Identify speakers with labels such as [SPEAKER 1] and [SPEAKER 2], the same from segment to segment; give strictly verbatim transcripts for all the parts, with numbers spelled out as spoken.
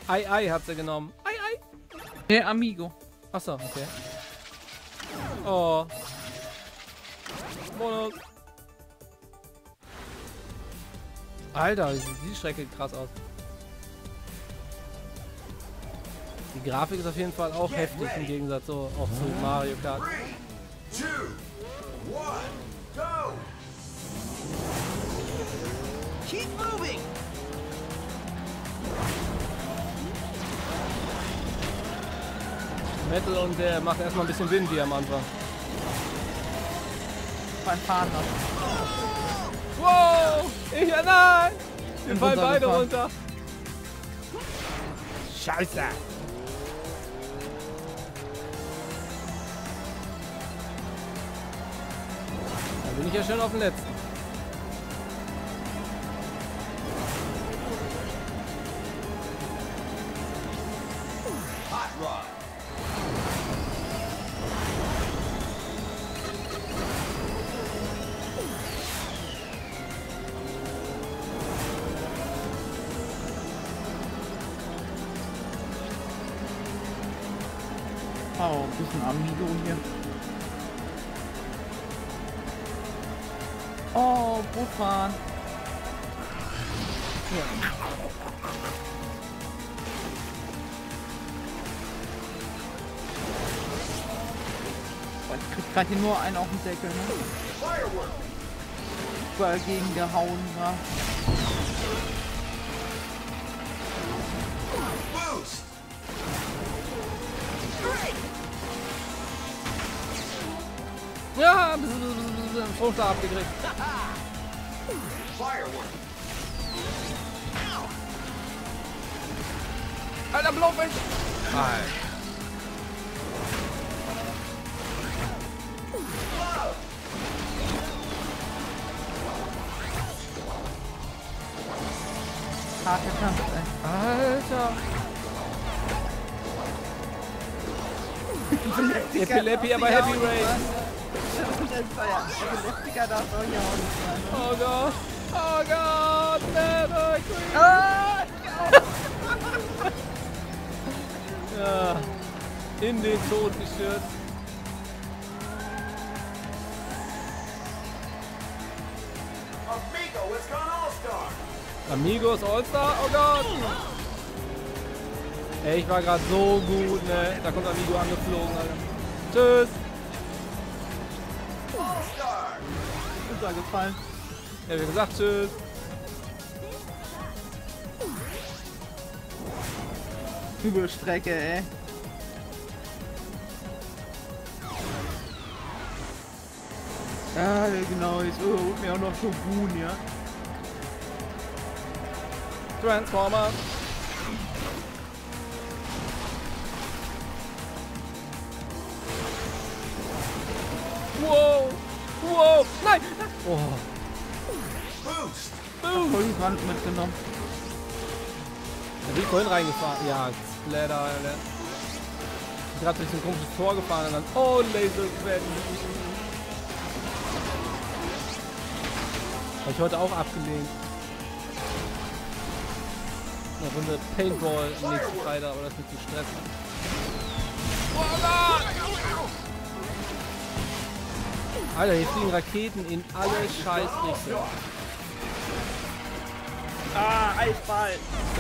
[SPEAKER 1] Ei, Ei hat sie genommen. Ei, Ei.
[SPEAKER 2] Der Amigo.
[SPEAKER 1] Achso, okay. Oh. Bonus. Alter, wie sieht die Strecke krass aus. Die Grafik ist auf jeden Fall auch heftig im Gegensatz so auch zu Mario Kart.
[SPEAKER 3] Three, two, one, go! Keep moving!
[SPEAKER 1] Metal und der macht erstmal ein bisschen Wind hier am Anfang.
[SPEAKER 2] Beim Fahren noch.
[SPEAKER 1] Wow! Ich, ja, nein! Wir
[SPEAKER 2] Bin
[SPEAKER 1] fallen beide
[SPEAKER 2] runtergefahren.
[SPEAKER 1] runter. Scheiße! Da bin ich ja schon auf dem letzten.
[SPEAKER 3] Hot rod!
[SPEAKER 2] Oh, ein bisschen Amigo hier. Oh, Boot fahren. Oh, ich krieg grad hier nur einen auf den Deckel, ne?
[SPEAKER 3] Firework!
[SPEAKER 2] Überall gegen gehauen, ja.
[SPEAKER 3] Boost!
[SPEAKER 1] Ja, einen Stromschlag abgekriegt.
[SPEAKER 3] Firework!
[SPEAKER 1] Alter, Blowfisch! Alter.
[SPEAKER 2] Harter Kampf, ey.
[SPEAKER 1] Alter. Epilepsie, aber Heavy Rain.
[SPEAKER 2] Epileptiker darf doch hier auch nicht sein.
[SPEAKER 1] Oh Gott. Oh Gott. Never quit.
[SPEAKER 2] Ah!
[SPEAKER 1] Ja. In den Tod gestürzt.
[SPEAKER 3] Amigo, it's gone all-star!
[SPEAKER 1] Amigos All-Star. Oh Gott. Ey, ich war gerade so gut, ne? Da kommt Amigo angeflogen, Alter. Tschüss.
[SPEAKER 3] All-star!
[SPEAKER 2] Ist er gefallen.
[SPEAKER 1] Ja, wie gesagt, tschüss.
[SPEAKER 2] Übel Strecke, ey. Ja, genau, jetzt oh, holt mir auch noch Shogun, ja.
[SPEAKER 1] Transformer. Wow. Wow. Nein. Oh.
[SPEAKER 3] Boost!
[SPEAKER 2] Voll die Wand mitgenommen.
[SPEAKER 1] Da bin ich vorhin reingefahren. Ja, Splatter, Alter. Ich bin gerade durch ein komisches Tor gefahren und dann. Oh, Laserquellen. Habe ich heute auch abgelehnt. Eine Runde Paintball am nächsten Freitag, aber das ist nicht zu stressen. Oh Gott! Alter, hier fliegen Raketen in alle Scheißrichtungen.
[SPEAKER 2] Ah, Eisball.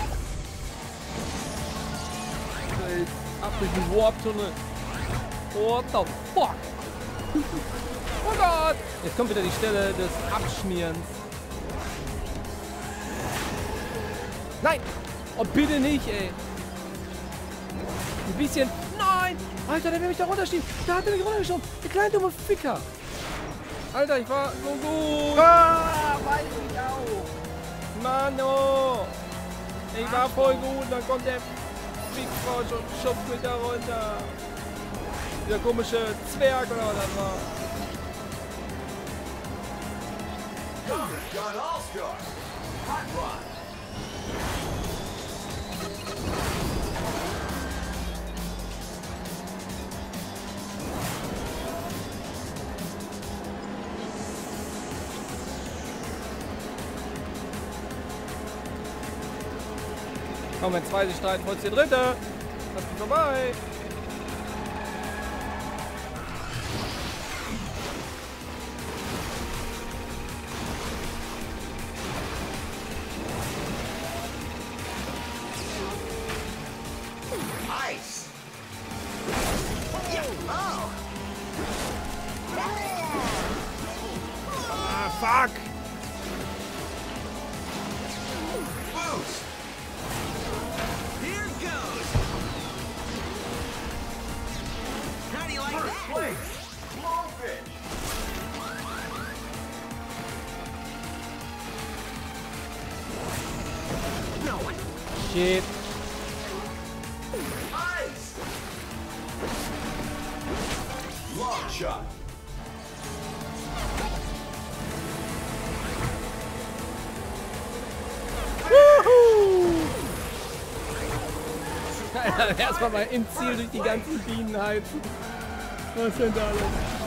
[SPEAKER 1] Ab durch den Warp-Tunnel. What the fuck? Oh Gott! Jetzt kommt wieder die Stelle des Abschmierens. Nein! Oh, bitte nicht, ey! Ein bisschen... Nein! Alter, der will mich da runterschieben! Da hat er mich runtergeschoben! Der kleine dumme Ficker! Alter, ich war so gut!
[SPEAKER 2] Ah, weiß ich auch.
[SPEAKER 1] Mano! Ich war voll gut, dann kommt der Fickfrosch und schubst mich da runter! Dieser komische Zwerg oder was das war.
[SPEAKER 3] Got all-star! Hot rod!
[SPEAKER 1] Komm, wenn zwei sich streiten, holst du den Dritte. Lass mich vorbei.
[SPEAKER 3] Ice. Yeah. Oh.
[SPEAKER 1] Ah, fuck.
[SPEAKER 3] Boost.
[SPEAKER 4] Here goes. How do you like
[SPEAKER 3] First
[SPEAKER 4] that?
[SPEAKER 3] place. Blowfish.
[SPEAKER 4] No one.
[SPEAKER 1] Shit.
[SPEAKER 3] Ice. Long shot.
[SPEAKER 1] Erstmal mal im Ziel durch die ganzen Bienen heizen. Was denn da alles?